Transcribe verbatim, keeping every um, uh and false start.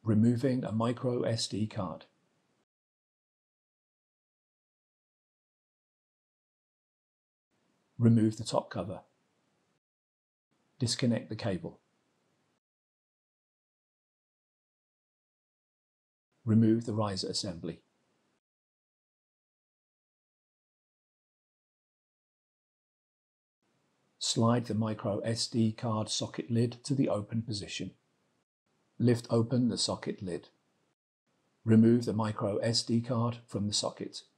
Removing a micro S D card. Remove the top cover. Disconnect the cable. Remove the riser assembly. Slide the micro S D card socket lid to the open position. Lift open the socket lid. Remove the micro S D card from the socket.